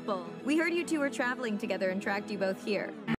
couple. We heard you two were traveling together and tracked you both here.